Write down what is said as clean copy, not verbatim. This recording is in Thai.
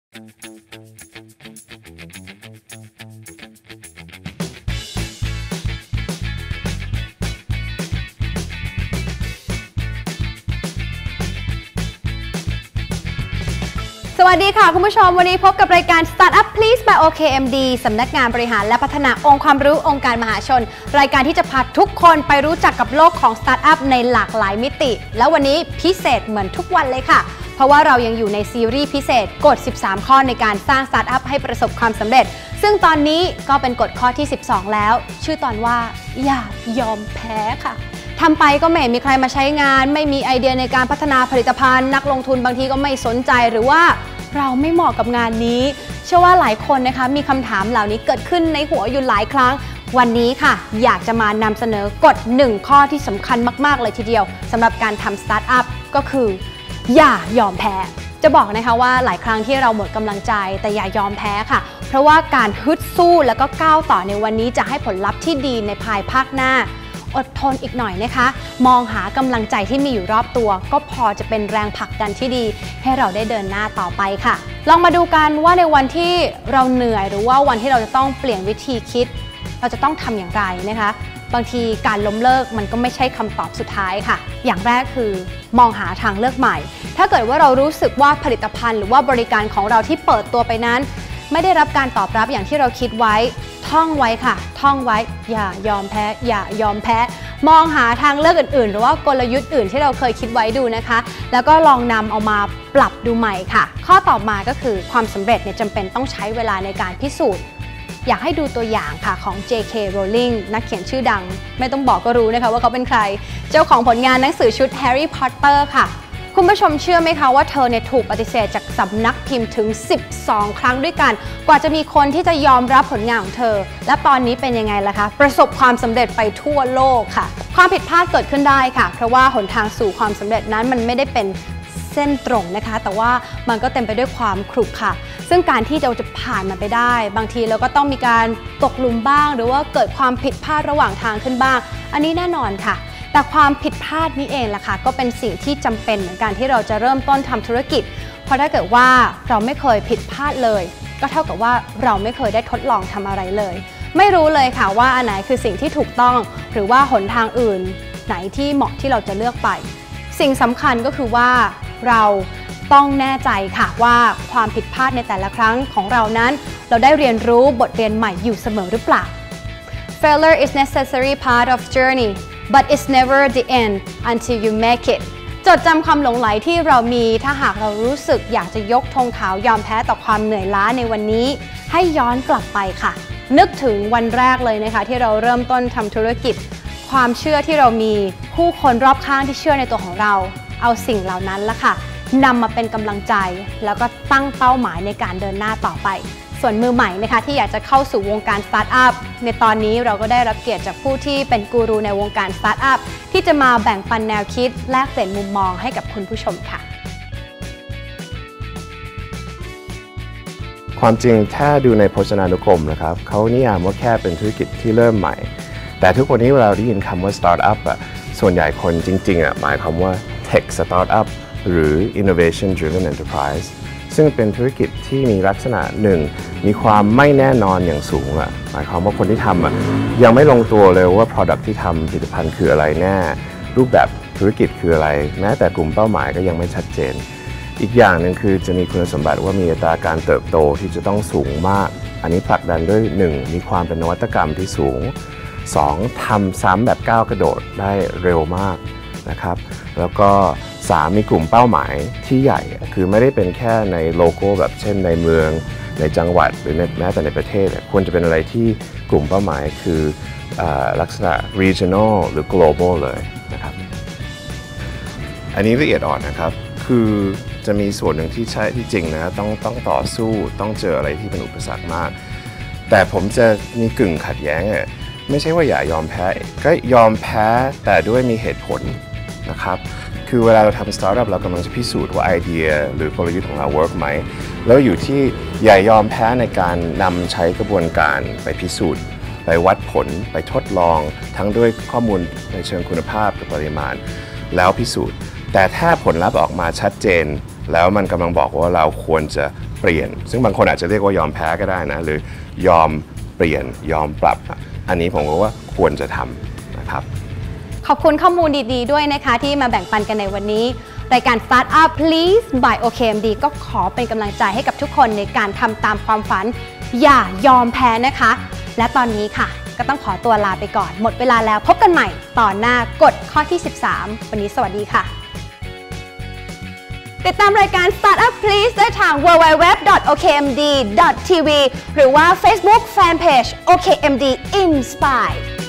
สวัสดีค่ะคุณผู้ชมวันนี้พบกับรายการ Startup Please by OKMD สำนักงานบริหารและพัฒนาองค์ความรู้องค์การมหาชนรายการที่จะพาทุกคนไปรู้จักกับโลกของ Startup ในหลากหลายมิติแล้ววันนี้พิเศษเหมือนทุกวันเลยค่ะเพราะว่าเรายังอยู่ในซีรีส์พิเศษกฎ 13 ข้อในการสร้าง Startup ให้ประสบความสำเร็จซึ่งตอนนี้ก็เป็นกฎข้อที่ 12 แล้วชื่อตอนว่าอย่ายอมแพ้ค่ะทำไปก็ไม่มีใครมาใช้งานไม่มีไอเดียในการพัฒนาผลิตภัณฑ์นักลงทุนบางทีก็ไม่สนใจหรือว่าเราไม่เหมาะกับงานนี้เชื่อว่าหลายคนนะคะมีคำถามเหล่านี้เกิดขึ้นในหัวอยู่หลายครั้งวันนี้ค่ะอยากจะมานำเสนอกฎ1ข้อที่สำคัญมากๆเลยทีเดียวสำหรับการทำสตาร์ทอัพก็คืออย่ายอมแพ้จะบอกนะคะว่าหลายครั้งที่เราหมดกำลังใจแต่อย่ายอมแพ้ค่ะเพราะว่าการฮึดสู้แล้วก็ก้าวต่อในวันนี้จะให้ผลลัพธ์ที่ดีในภายภาคหน้าอดทนอีกหน่อยนะคะมองหากำลังใจที่มีอยู่รอบตัวก็พอจะเป็นแรงผลักดันที่ดีให้เราได้เดินหน้าต่อไปค่ะลองมาดูกันว่าในวันที่เราเหนื่อยหรือว่าวันที่เราจะต้องเปลี่ยนวิธีคิดเราจะต้องทำอย่างไรนะคะบางทีการล้มเลิกมันก็ไม่ใช่คำตอบสุดท้ายค่ะอย่างแรกคือมองหาทางเลือกใหม่ถ้าเกิดว่าเรารู้สึกว่าผลิตภัณฑ์หรือว่าบริการของเราที่เปิดตัวไปนั้นไม่ได้รับการตอบรับอย่างที่เราคิดไว้ท่องไว้ค่ะท่องไว้อย่ายอมแพ้อย่ายอมแพ้มองหาทางเลือกอื่นๆหรือว่ากลยุทธ์อื่นที่เราเคยคิดไว้ดูนะคะแล้วก็ลองนำเอามาปรับดูใหม่ค่ะข้อต่อมาก็คือความสำเร็จเนี่ยจำเป็นต้องใช้เวลาในการพิสูจน์อยากให้ดูตัวอย่างค่ะของ J.K. Rowling นักเขียนชื่อดังไม่ต้องบอกก็รู้นะคะว่าเขาเป็นใครเจ้าของผลงานหนังสือชุด Harry Potter ค่ะคุณผู้ชมเชื่อไหมคะว่าเธอเนี่ยถูกปฏิเสธจากสำนักพิมพ์ถึง12ครั้งด้วยกันกว่าจะมีคนที่จะยอมรับผลงานของเธอและตอนนี้เป็นยังไงล่ะคะประสบความสำเร็จไปทั่วโลกค่ะความผิดพลาดเกิดขึ้นได้ค่ะเพราะว่าหนทางสู่ความสำเร็จนั้นมันไม่ได้เป็นเส้นตรงนะคะแต่ว่ามันก็เต็มไปด้วยความขรุขระซึ่งการที่เราจะผ่านมันไปได้บางทีเราก็ต้องมีการตกหลุมบ้างหรือว่าเกิดความผิดพลาดระหว่างทางขึ้นบ้างอันนี้แน่นอนค่ะแต่ความผิดพลาดนี้เองล่ะค่ะก็เป็นสิ่งที่จำเป็นเหมือนกันที่เราจะเริ่มต้นทำธุรกิจเพราะถ้าเกิดว่าเราไม่เคยผิดพลาดเลยก็เท่ากับว่าเราไม่เคยได้ทดลองทำอะไรเลยไม่รู้เลยค่ะว่าอันไหนคือสิ่งที่ถูกต้องหรือว่าหนทางอื่นไหนที่เหมาะที่เราจะเลือกไปสิ่งสำคัญก็คือว่าเราต้องแน่ใจค่ะว่าความผิดพลาดในแต่ละครั้งของเรานั้นเราได้เรียนรู้บทเรียนใหม่อยู่เสมอหรือเปล่า Failure is necessary part of journey but it's never the end until you make it จดจำความหลงไหลที่เรามีถ้าหากเรารู้สึกอยากจะยกธงขาวยอมแพ้ต่อความเหนื่อยล้าในวันนี้ให้ย้อนกลับไปค่ะนึกถึงวันแรกเลยนะคะที่เราเริ่มต้นทำธุรกิจความเชื่อที่เรามีผู้คนรอบข้างที่เชื่อในตัวของเราเอาสิ่งเหล่านั้นละค่ะนำมาเป็นกำลังใจแล้วก็ตั้งเป้าหมายในการเดินหน้าต่อไปส่วนมือใหม่นะคะที่อยากจะเข้าสู่วงการสตาร์ทอัพในตอนนี้เราก็ได้รับเกียรติจากผู้ที่เป็นกูรูในวงการสตาร์ทอัพที่จะมาแบ่งปันแนวคิดแลกเปลี่ยนมุมมองให้กับคุณผู้ชมค่ะความจริงถ้าดูในพจนานุกรมนะครับเขานิยามว่าแค่เป็นธุรกิจที่เริ่มใหม่แต่ทุกวันนี้เวลาได้ยินคำว่าสตาร์ทอัพส่วนใหญ่คนจริงๆหมายความว่า Tech Startup หรือ Innovation Driven Enterprise ซึ่งเป็นธุรกิจที่มีลักษณะหนึ่งมีความไม่แน่นอนอย่างสูงหมายความว่าคนที่ทำยังไม่ลงตัวเลยว่า Product ที่ทำผลิตภัณฑ์คืออะไรแน่รูปแบบธุรกิจคืออะไรแม้แต่กลุ่มเป้าหมายก็ยังไม่ชัดเจนอีกอย่างหนึ่งคือจะมีคุณสมบัติว่ามีอัตราการเติบโตที่จะต้องสูงมากอันนี้ผลักดันด้วย 1. มีความเป็นนวัตกรรมที่สูง 2. ทำซ้ำแบบก้าวกระโดดได้เร็วมากนะครับแล้วก็3มีกลุ่มเป้าหมายที่ใหญ่คือไม่ได้เป็นแค่ในโลโก้แบบเช่นในเมืองในจังหวัดหรือแม้แต่ในประเทศควรจะเป็นอะไรที่กลุ่มเป้าหมายคือลักษณะ regional หรือ global เลยนะครับอันนี้ละเอียดอ่อนนะครับคือจะมีส่วนหนึ่งที่ใช่ที่จริงนะต้องต่อสู้ต้องเจออะไรที่เป็นอุปสรรคมากแต่ผมจะมีกึ่งขัดแย้งไม่ใช่ว่าอย่ายอมแพ้ก็ยอมแพ้แต่ด้วยมีเหตุผลนะครับคือเวลาเราทำสตาร์ทอัพเรากำลังจะพิสูจน์ว่าไอเดียหรือกลยุทธ์ของเราเวิร์กไหมแล้วอยู่ที่อย่ายอมแพ้ในการนำใช้กระบวนการไปพิสูจน์ไปวัดผลไปทดลองทั้งด้วยข้อมูลในเชิงคุณภาพกับปริมาณแล้วพิสูจน์แต่ถ้าผลลัพธ์ออกมาชัดเจนแล้วมันกำลังบอกว่าเราควรจะเปลี่ยนซึ่งบางคนอาจจะเรียกว่ายอมแพ้ก็ได้นะหรือยอมเปลี่ยนยอมปรับอันนี้ผมว่าควรจะทำนะครับขอบคุณข้อมูลดีๆด้วยนะคะที่มาแบ่งปันกันในวันนี้รายการ Startup Please by OKMD ก็ขอเป็นกำลังใจให้กับทุกคนในการทำตามความฝันอย่ายอมแพ้นะคะและตอนนี้ค่ะก็ต้องขอตัวลาไปก่อนหมดเวลาแล้วพบกันใหม่ตอนหน้ากฎข้อที่ 13 วันนี้สวัสดีค่ะติดตามรายการ Startup Please ได้ทาง www.okmd.tv หรือว่า Facebook Fanpage OKMD Inspire